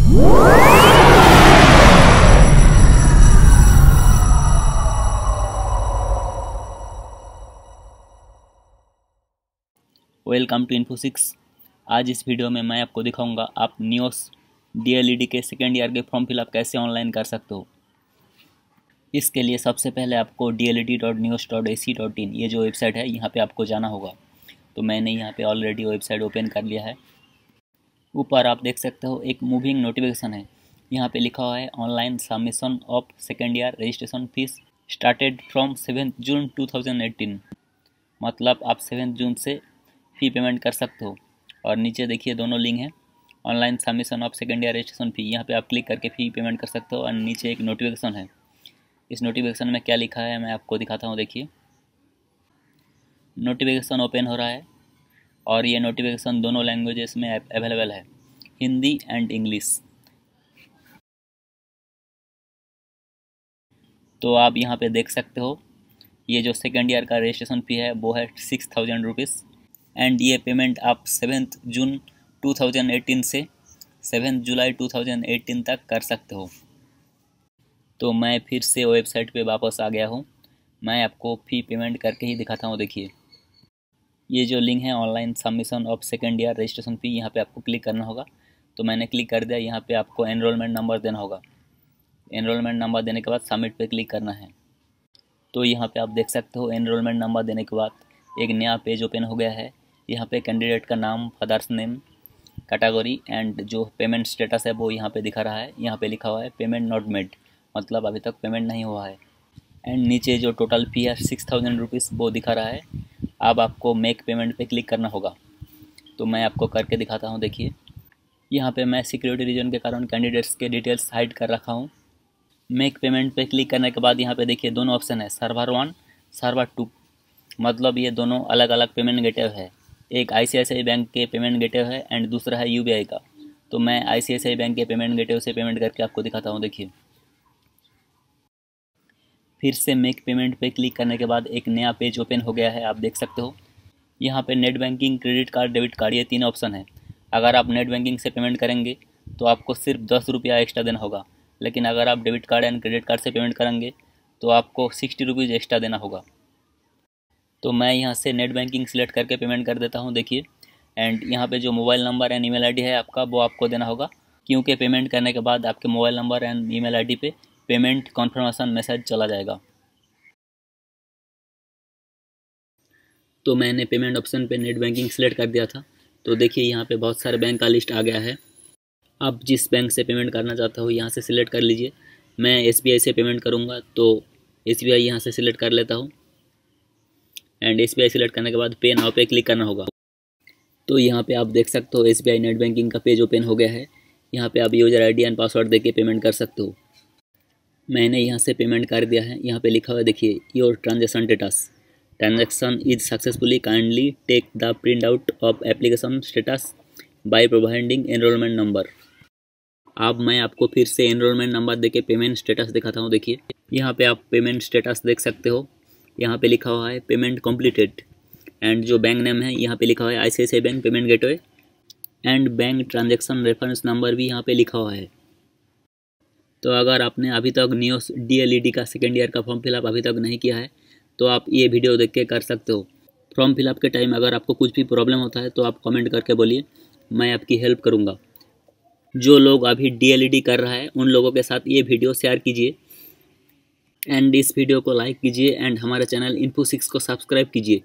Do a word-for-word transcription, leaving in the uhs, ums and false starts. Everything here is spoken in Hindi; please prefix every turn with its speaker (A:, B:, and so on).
A: Welcome to info six. आज इस वीडियो में मैं आपको दिखाऊंगा आप NIOS D L E D के सेकेंड ईयर के फॉर्म फिलअप कैसे ऑनलाइन कर सकते हो। इसके लिए सबसे पहले आपको D L E D dot NIOS dot A C dot in ये जो वेबसाइट है यहाँ पे आपको जाना होगा। तो मैंने यहाँ पे ऑलरेडी वेबसाइट ओपन कर लिया है। ऊपर आप देख सकते हो एक मूविंग नोटिफिकेशन है, यहाँ पे लिखा हुआ है online submission of second year registration fees started from seventh June two thousand eighteen. मतलब आप सेवेंथ जून से फ़ी पेमेंट कर सकते हो। और नीचे देखिए दोनों लिंक है, online submission of second year registration fee, यहाँ पे आप क्लिक करके फ़ी पेमेंट कर सकते हो। और नीचे एक नोटिफिकेशन है, इस नोटिफिकेशन में क्या लिखा है मैं आपको दिखाता हूँ। देखिए नोटिफिकेशन ओपन हो रहा है और ये नोटिफिकेशन दोनों लैंग्वेजेस में अवेलेबल है, हिंदी एंड इंग्लिश। तो आप यहाँ पे देख सकते हो ये जो सेकेंड ईयर का रजिस्ट्रेशन फ़ी है वो है सिक्स थाउजेंड रुपीज़ एंड ये पेमेंट आप seventh June two thousand eighteen से seventh July two thousand eighteen तक कर सकते हो। तो मैं फिर से वेबसाइट पे वापस आ गया हूँ, मैं आपको फ़ी पेमेंट करके ही दिखाता हूँ। देखिए ये जो लिंक है online submission of second year registration fee, यहाँ पे आपको क्लिक करना होगा। तो मैंने क्लिक कर दिया। यहाँ पे आपको एनरोलमेंट नंबर देना होगा। एनरोलमेंट नंबर देने के बाद सबमिट पे क्लिक करना है। तो यहाँ पे आप देख सकते हो एनरोलमेंट नंबर देने के बाद एक नया पेज ओपन हो गया है। यहाँ पे कैंडिडेट का नाम, फादर्स नेम, कैटेगरी एंड जो पेमेंट स्टेटस है वो यहाँ पे दिखा रहा है। यहाँ पे लिखा हुआ है पेमेंट नॉट मेड, मतलब अभी तक पेमेंट नहीं हुआ है। एंड नीचे जो टोटल फी है सिक्स थाउजेंड रुपीज़ वो दिखा रहा है। अब आपको मेक पेमेंट पे क्लिक करना होगा। तो मैं आपको करके दिखाता हूँ। देखिए यहाँ पे मैं सिक्योरिटी रीजन के कारण कैंडिडेट्स के डिटेल्स हाइड कर रखा हूँ। मेक पेमेंट पे क्लिक करने के बाद यहाँ पे देखिए दोनों ऑप्शन है, सर्वर वन, सर्वर टू, मतलब ये दोनों अलग अलग पेमेंट गेटवे है। एक I C I C I bank के पेमेंट गेटवे है एंड दूसरा है यू बी आई का। तो मैं I C I C I bank के पेमेंट गेटवे से पेमेंट करके आपको दिखाता हूँ। देखिए फिर से मेक पेमेंट पे क्लिक करने के बाद एक नया पेज ओपन हो गया है, आप देख सकते हो। यहाँ पे net banking, credit card, debit card, ये तीन ऑप्शन है। अगर आप नेट बैंकिंग से पेमेंट करेंगे तो आपको सिर्फ दस रुपया एक्स्ट्रा देना होगा, लेकिन अगर आप debit card and credit card से पेमेंट करेंगे तो आपको सिक्सटी रुपीज़ एक्स्ट्रा देना होगा। तो मैं यहाँ से नेट बैंकिंग सिलेक्ट करके पेमेंट कर देता हूँ। देखिए एंड यहाँ पे जो mobile number and email ID है आपका वो आपको देना होगा, क्योंकि पेमेंट करने के बाद आपके mobile number and email ID पे पेमेंट कॉन्फर्मेशन मैसेज चला जाएगा। तो मैंने पेमेंट ऑप्शन पे नेट बैंकिंग सिलेक्ट कर दिया था। तो देखिए यहाँ पे बहुत सारे बैंक का लिस्ट आ गया है। आप जिस बैंक से पेमेंट करना चाहते हो यहाँ से सिलेक्ट कर लीजिए। मैं एस बी आई से पेमेंट करूँगा तो एस बी आई यहाँ से सिलेक्ट कर लेता हूँ। And S B I select करने के बाद पे नाउ पे क्लिक करना होगा। तो यहाँ पे आप देख सकते हो S B I net banking का पेज ओपन हो गया है। यहाँ पे आप यूज़र आईडी एंड पासवर्ड देके पेमेंट कर सकते हो। मैंने यहाँ से पेमेंट कर दिया है। यहाँ पे लिखा हुआ है देखिए your transaction status, transaction is successfully, kindly take the print out of application status by providing enrolment number. अब मैं आपको फिर से एनरोलमेंट नंबर देके पेमेंट स्टेटस दिखाता हूँ। देखिए यहाँ पे आप पेमेंट स्टेटस देख सकते हो। यहाँ पे लिखा हुआ है पेमेंट कंप्लीटेड एंड जो बैंक नेम है यहाँ पे लिखा हुआ है I C I C I bank payment gateway and bank transaction reference number भी यहाँ पे लिखा हुआ है। तो अगर आपने अभी तक NIOS D L E D का सेकेंड ईयर का फॉर्म फिलअप अभी तक नहीं किया है तो आप ये वीडियो देख के कर सकते हो। फॉर्म फिलअप के टाइम अगर आपको कुछ भी प्रॉब्लम होता है तो आप कमेंट करके बोलिए, मैं आपकी हेल्प करूँगा। जो लोग अभी डी एल ई डी कर रहा है उन लोगों के साथ ये वीडियो शेयर कीजिए एंड इस वीडियो को लाइक कीजिए एंड हमारे चैनल इन्फो सिक्स को सब्सक्राइब कीजिए।